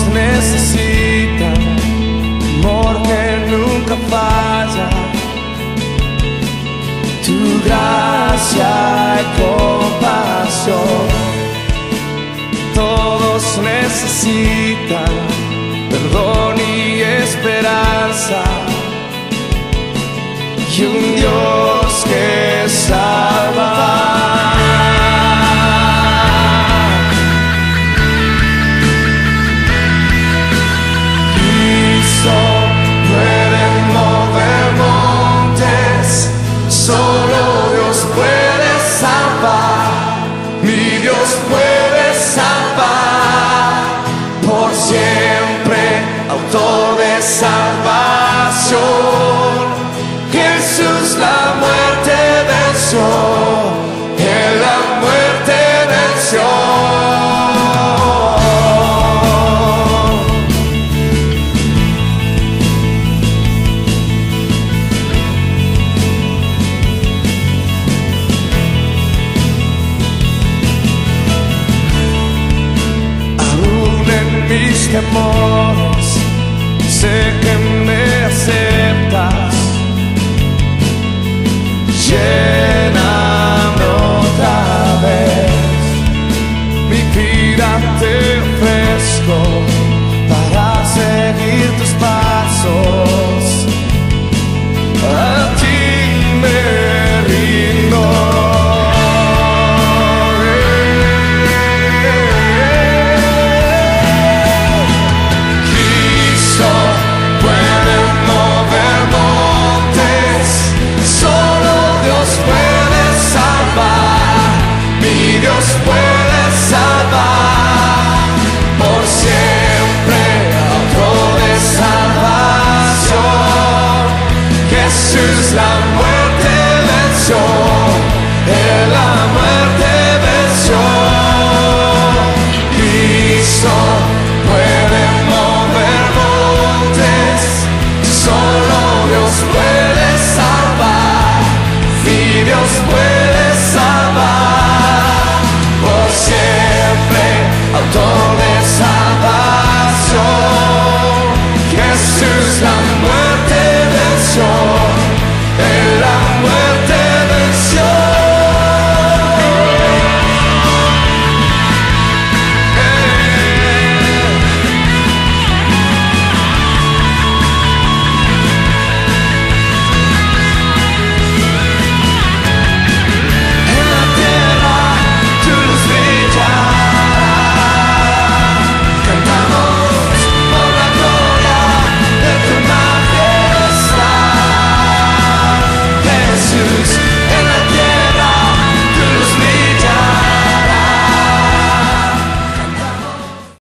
necesitan amor que nunca falla, tu gracia y compasión. Todos necesitan perdón y esperanza, y un Dios que salva. Solo Dios puede salvar, mi Dios puede salvar, por siempre, autor de salvación. Jesús la muerte venció, Él la muerte venció. Mis temores, sé que